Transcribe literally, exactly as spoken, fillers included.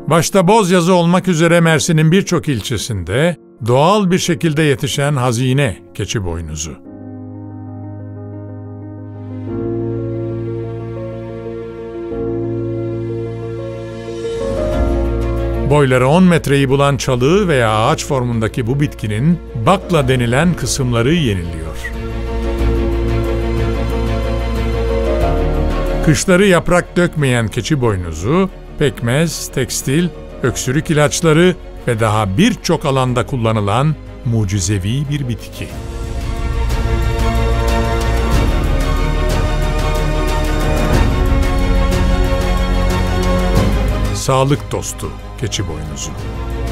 Başta Bozyazı olmak üzere Mersin'in birçok ilçesinde doğal bir şekilde yetişen hazine keçi boynuzu. Boyları on metreyi bulan çalığı veya ağaç formundaki bu bitkinin bakla denilen kısımları yeniliyor. Kışları yaprak dökmeyen keçi boynuzu, pekmez, tekstil, öksürük ilaçları ve daha birçok alanda kullanılan mucizevi bir bitki. Sağlık dostu keçi boynuzu.